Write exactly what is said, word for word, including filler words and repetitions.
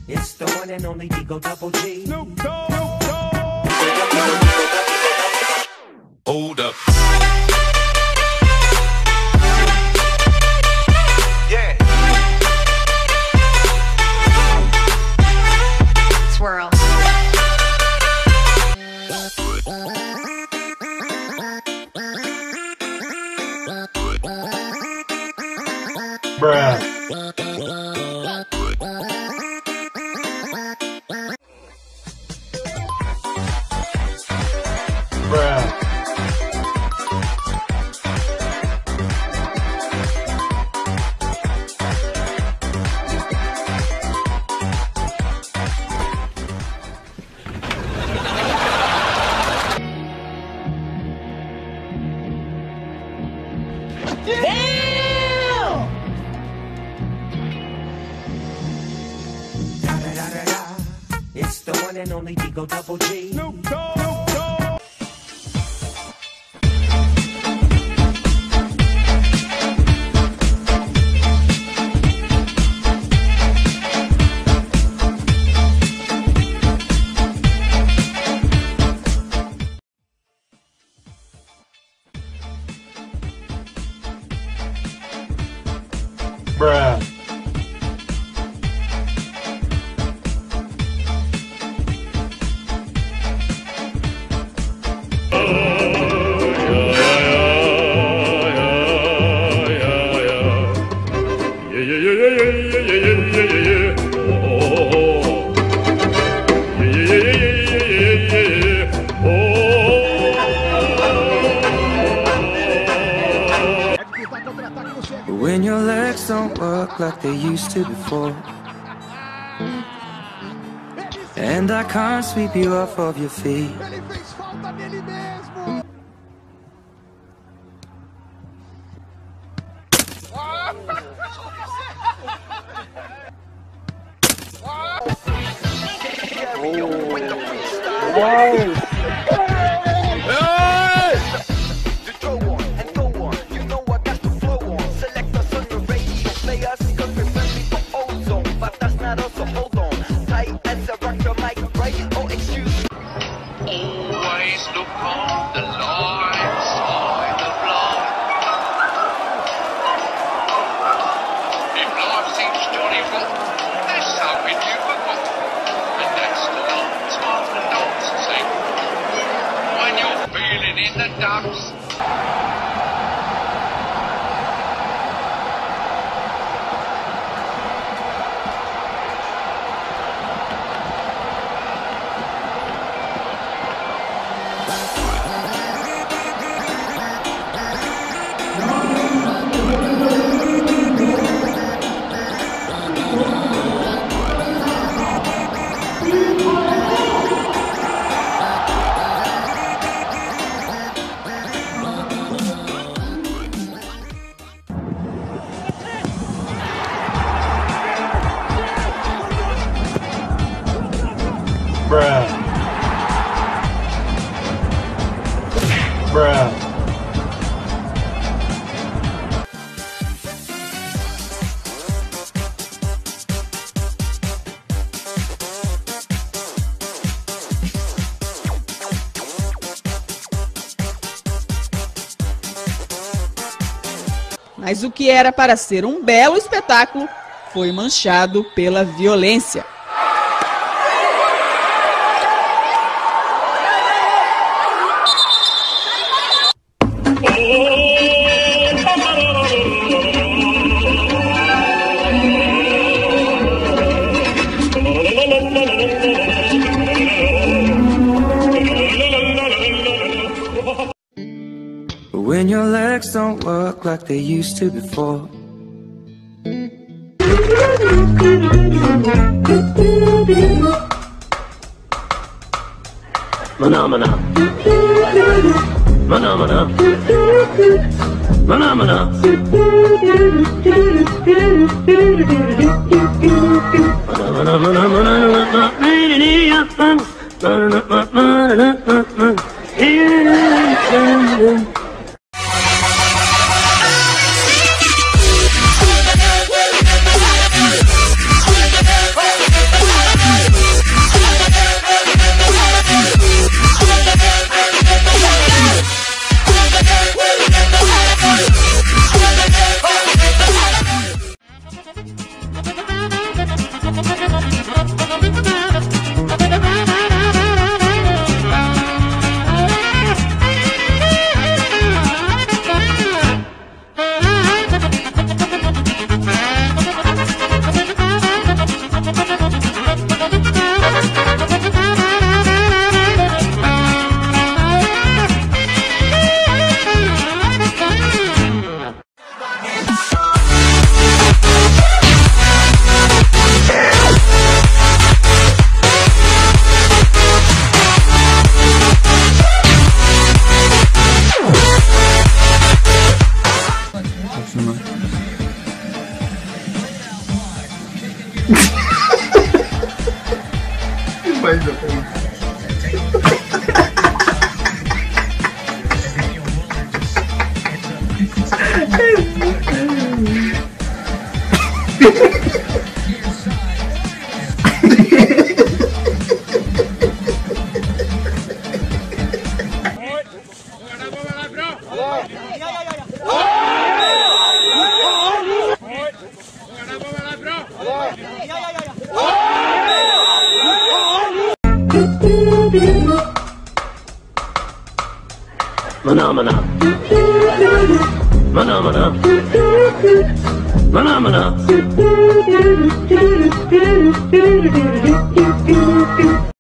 It's the one and only Digo Double G. Snoop Dogg. Hold up. Yeah. Swirl. Bruh. Bruh. It's the one and only Digo Double G. Snoop Dogg. Bruh. When your legs don't work like they used to before, and I can't sweep you off of your feet. Always look on the light side of life. If life seems jolly rotten, there's something you forgot. And that's the dance, smile and dance and sing. When you're feeling in the dumps. Bruh. Bruh. Mas o que era para ser um belo espetáculo foi manchado pela violência. When your legs don't work like they used to before, Mana mana, mana mana, mana mana, mana mana mana mana. Mais ou menos. Mana mana. Mana mana. Mana mana.